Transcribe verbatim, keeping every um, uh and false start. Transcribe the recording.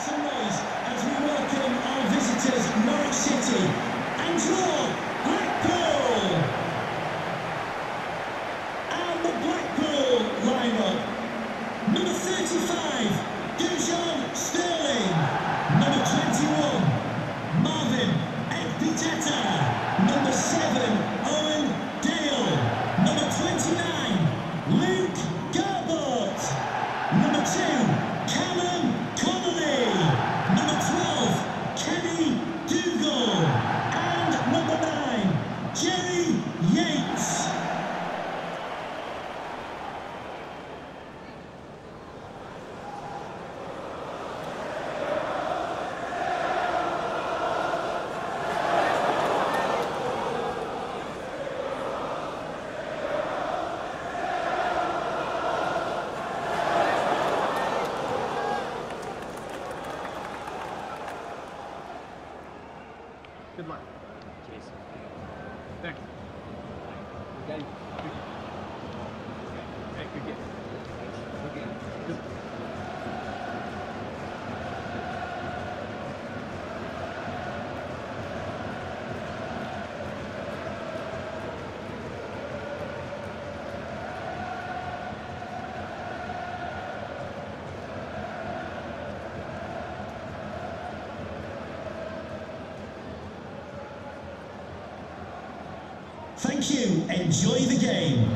some noise as we welcome our visitors, Norwich City, and draw Blackpool. And the Blackpool lineup. Number thirty-five, Dujan Sterling. Number twenty-one, Marvin Ekpiteta. Number seven, Owen Dale. Number twenty-nine, Luke Garbott. Number two, Callum Connolly. Number twelve, Kenny Dougal. And number nine, Jerry Yates. Good luck. Cheers. Thanks. Good game. Hey, good game. Good game. Good. Thank you. Enjoy the game.